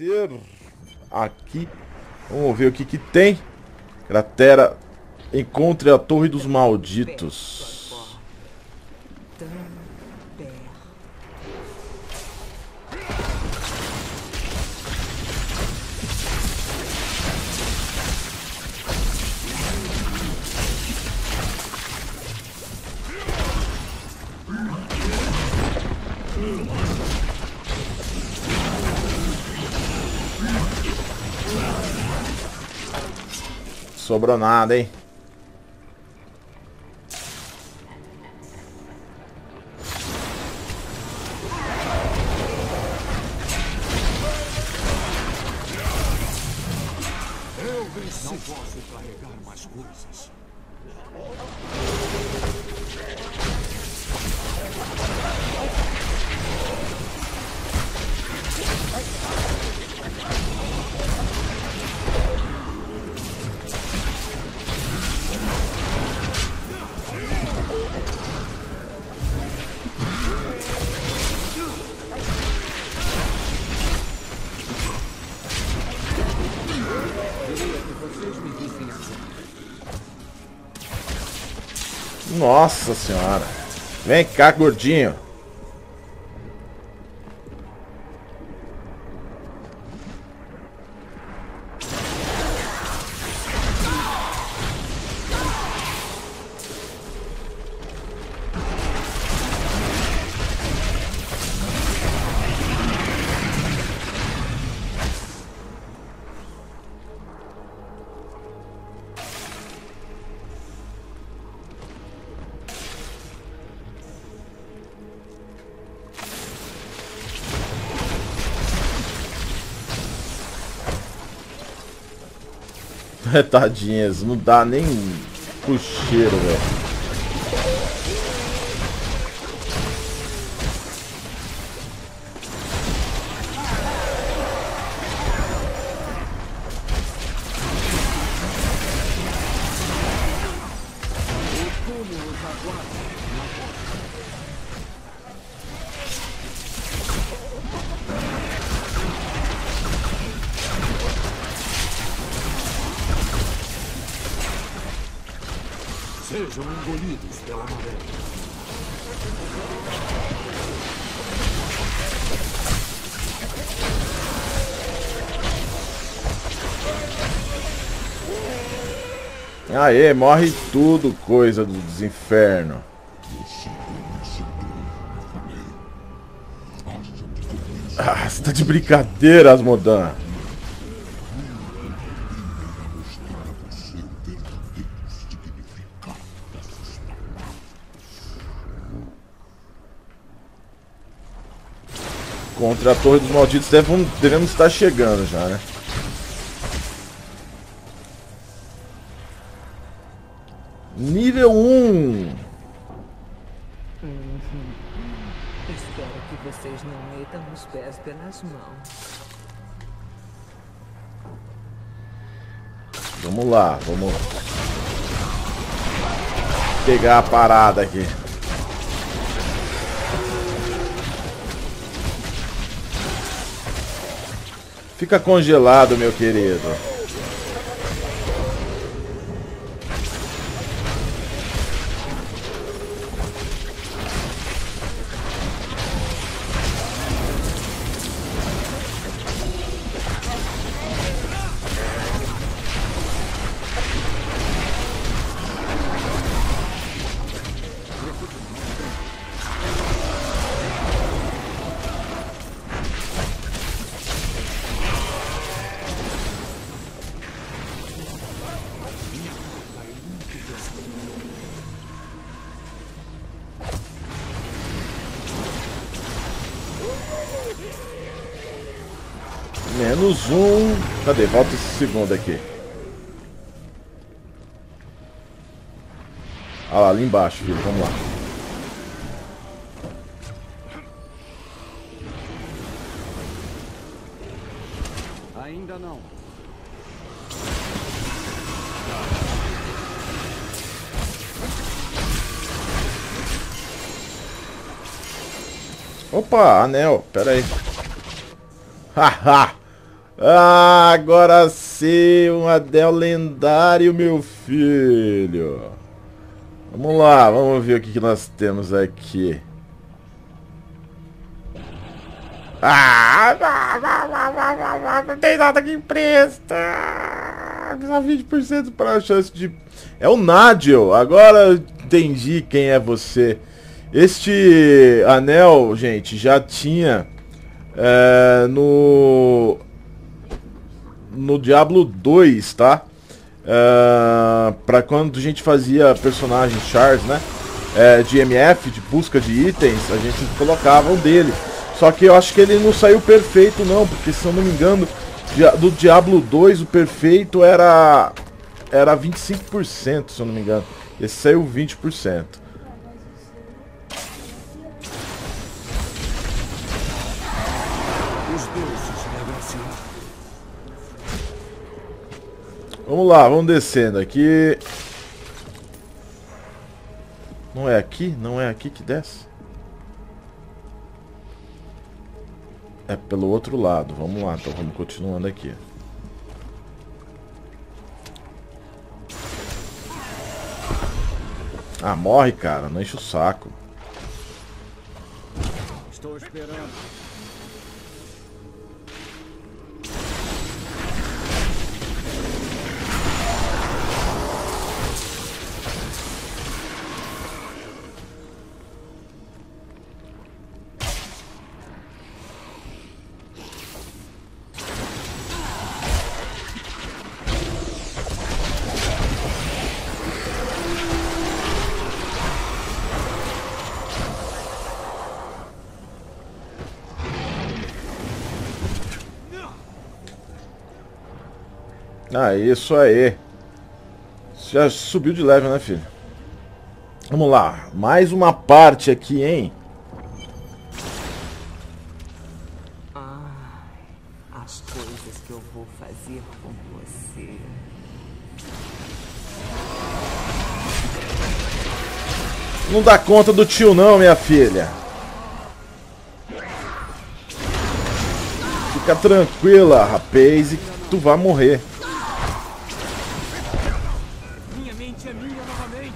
descer aqui. Vamos ver o que que tem. Cratera. Encontre a Torre dos Malditos. Sobrou nada, hein? Eu venci. Não posso carregar mais coisas. Nossa senhora. Vem cá, gordinho. Tadinhas, não dá nem pro cheiro, velho. Sejam engolidos pela maré. Aê, morre tudo, coisa dos infernos. Ah, você tá de brincadeira, Asmodan. Contra a Torre dos Malditos devemos estar chegando já, né? Nível 1. Espero que vocês não metam os pés pelas mãos. Vamos lá, vamos pegar a parada aqui. Fica congelado, meu querido. Menos um. Cadê? Volta esse segundo aqui. Ah lá, ali embaixo, filho. Vamos lá. Ainda não. Opa, anel. Pera aí. Haha. Ah, agora sim, um anel lendário, meu filho. Vamos lá, vamos ver o que nós temos aqui. Ah, não tem nada que presta. Só 20% para a chance de... É o Nigel, agora eu entendi quem é você. Este anel, gente, já tinha no Diablo 2, tá? Pra quando a gente fazia personagem Charles, né? De MF, de busca de itens, a gente colocava um dele. Só que eu acho que ele não saiu perfeito não, porque se eu não me engano, do Diablo 2 o perfeito era 25%, se eu não me engano. Esse saiu 20%. Os deuses me agraciaram. Vamos lá, vamos descendo aqui. Não é aqui? Não é aqui que desce? É pelo outro lado. Vamos lá, então vamos continuando aqui. Ah, morre, cara. Não enche o saco. Estou esperando. Ah, isso aí. Já subiu de level, né, filho? Vamos lá. Mais uma parte aqui, hein? As coisas que eu vou fazer com você. Não dá conta do tio não, minha filha. Fica tranquila, rapaz, e tu vai morrer. Minha mente é minha novamente.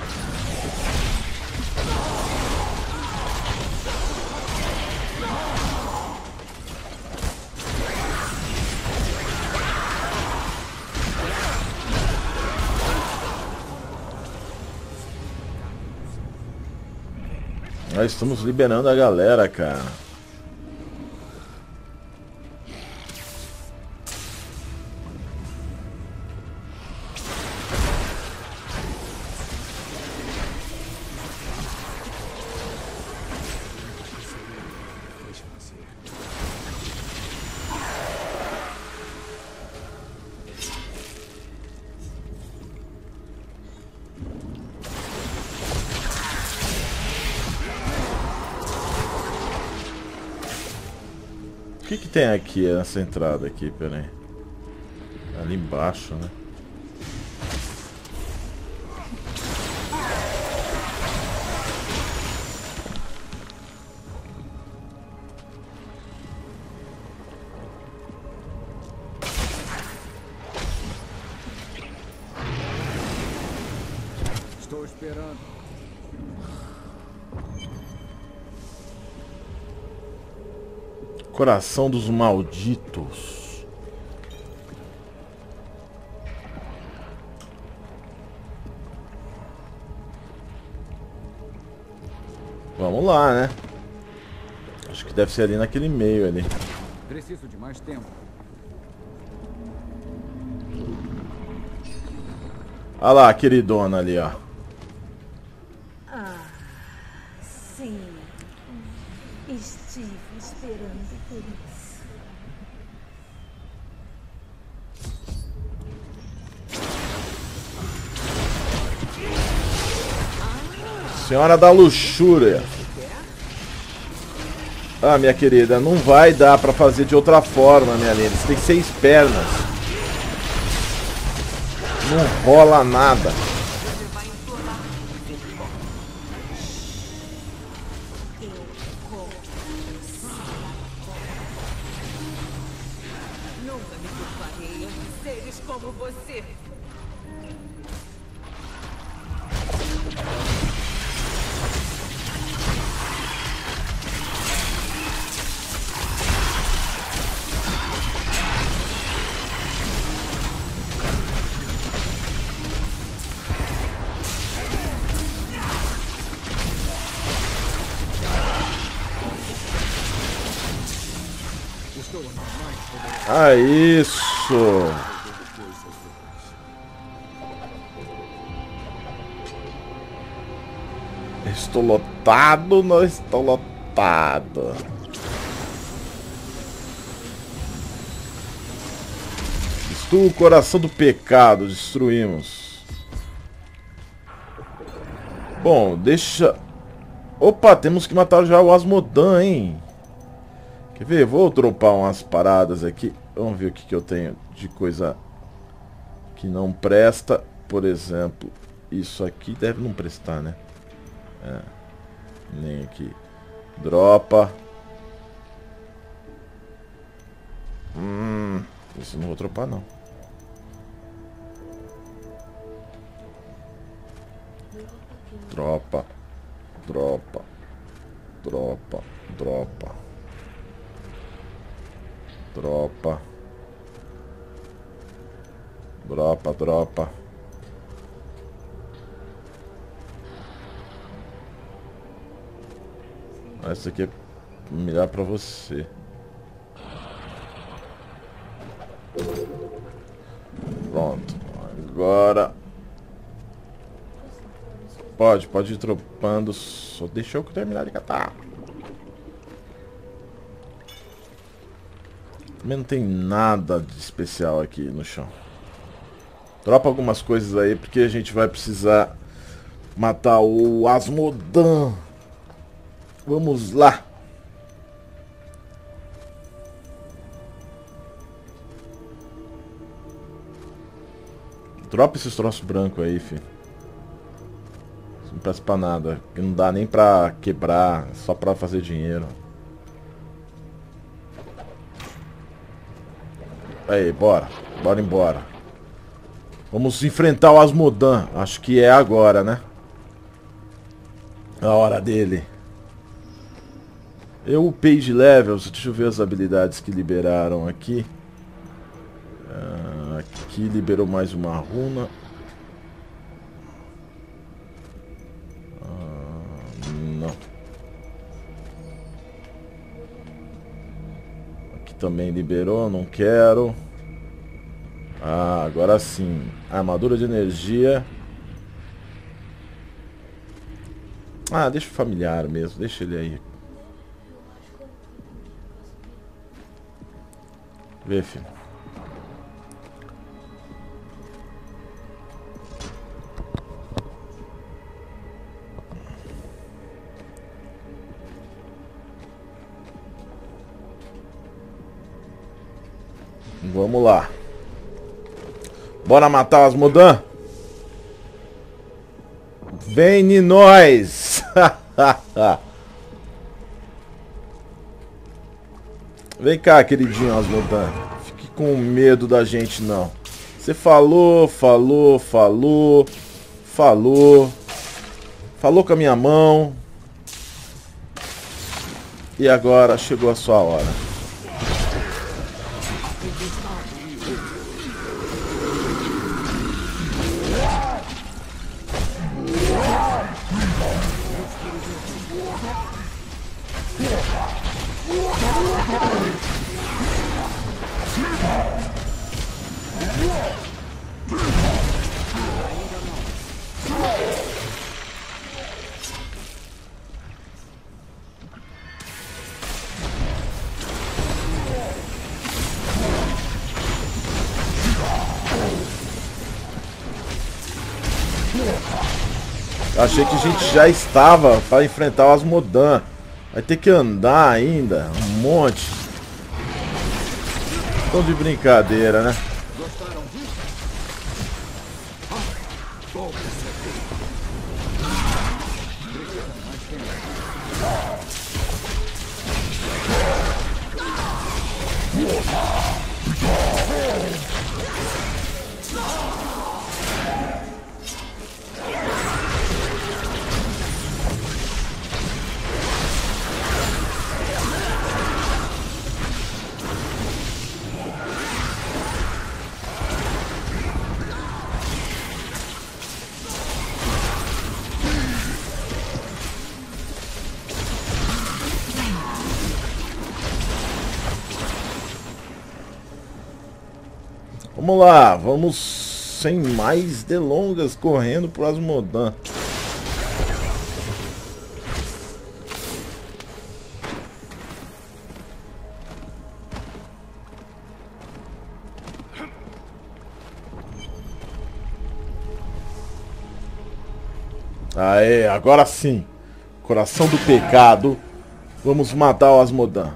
Nós estamos liberando a galera, cara. O que que tem aqui nessa entrada aqui, peraí. Ali embaixo, né? Estou esperando. Coração dos malditos. Vamos lá, né? Acho que deve ser ali naquele meio ali. Preciso de mais tempo. Olha lá, queridona ali, ó. Sim, estive esperando por isso. Senhora da luxúria. Ah, minha querida, não vai dar pra fazer de outra forma, minha linda. Você tem 6 pernas. Não rola nada. como você. Ah, isso! Estou lotado, não estou lotado. Destrua o coração do pecado, destruímos. Bom, deixa... Opa, temos que matar já o Asmodan, hein? Quer ver? Vou dropar umas paradas aqui. Vamos ver o que eu tenho de coisa que não presta. Por exemplo, isso aqui deve não prestar, né? É. Nem aqui. Dropa. Isso não vou dropar, não. Dropa. Dropa. Dropa. Dropa. Dropa. Dropa, dropa. Essa aqui é melhor pra você. Pronto. Agora... Pode ir dropando. Só deixa eu terminar de catar. Também não tem nada de especial aqui no chão. Dropa algumas coisas aí, porque a gente vai precisar matar o Asmodan. Vamos lá. Dropa esses troços brancos aí, filho. Isso não presta pra nada. Não dá nem pra quebrar, só pra fazer dinheiro. Aí, bora. Bora embora. Vamos enfrentar o Asmodan. Acho que é agora, né? A hora dele. Eu upei de levels. Deixa eu ver as habilidades que liberaram aqui. Aqui liberou mais uma runa. Não. Aqui também liberou, não quero. Ah, agora sim. Armadura de energia. Ah, deixa o familiar mesmo. Deixa ele aí. Vê, filho. Vamos lá. Bora matar o Asmodan? Vem em nós! Vem cá, queridinho Asmodan. Fique com medo da gente, não. Você falou com a minha mão. E agora chegou a sua hora. Achei que a gente já estava para enfrentar o Asmodan. Vai ter que andar ainda um monte. Tão de brincadeira, né? Vamos lá, vamos sem mais delongas, correndo pro Asmodan. Aê, agora sim. Coração do pecado. Vamos matar o Asmodan.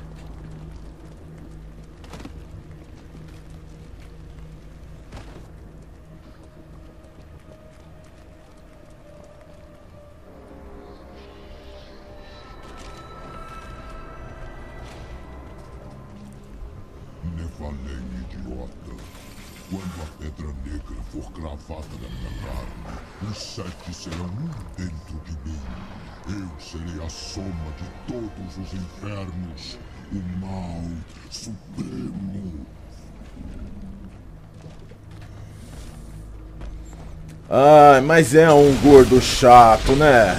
Nephalem, idiota. Quando a pedra negra for cravada na minha carne, os 7 serão um dentro de mim. Eu serei a soma de todos os infernos, o mal supremo. Ai, mas é um gordo chato, né?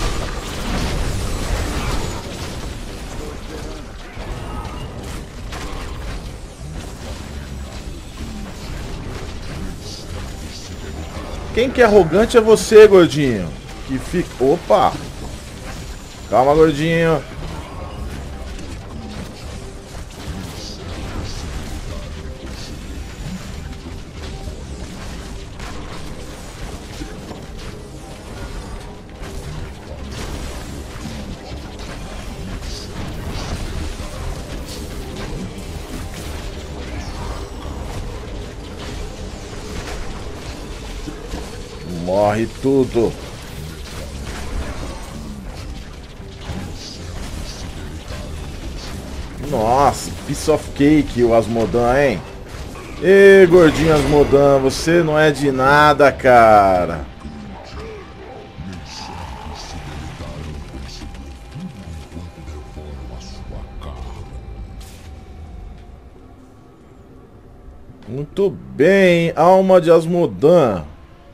Quem que é arrogante é você, gordinho. Que fica... Opa! Calma, gordinho. Morre tudo. Nossa, piece of cake o Asmodan, hein? Ê, gordinho Asmodan, você não é de nada, cara. Muito bem, alma de Asmodan.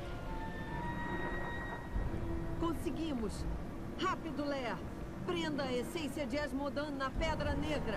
Conseguimos! Rápido, Leia! Prenda a essência de Asmodan na Pedra Negra!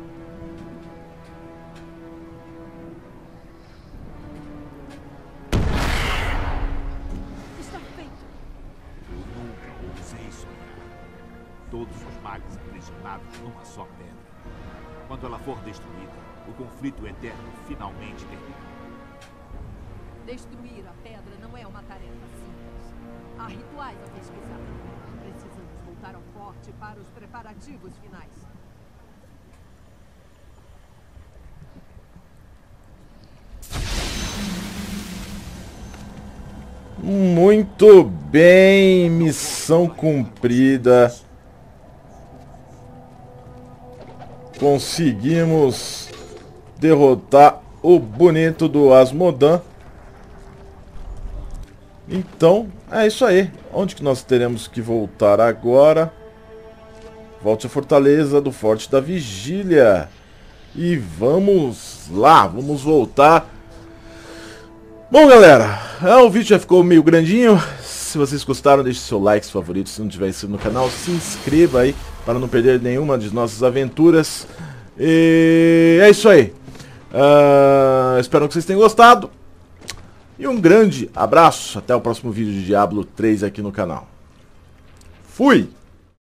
Está feito! Eu nunca ousei sonhar. Todos os magos aprisionados numa só pedra. Quando ela for destruída, o conflito eterno finalmente termina. Destruir a pedra não é uma tarefa simples. Há rituais a pesquisar. Precisamos voltar ao forte para os preparativos finais. Muito bem, missão cumprida. Conseguimos derrotar o bonito do Asmodan. Então, é isso aí. Onde que nós teremos que voltar agora? Volte à fortaleza do Forte da Vigília. E vamos lá, vamos voltar. Bom, galera, o vídeo já ficou meio grandinho. Se vocês gostaram, deixe seu like, seu favorito. Se não tiver inscrito no canal, se inscreva aí para não perder nenhuma de nossas aventuras. E é isso aí. Espero que vocês tenham gostado. E um grande abraço. Até o próximo vídeo de Diablo 3 aqui no canal. Fui!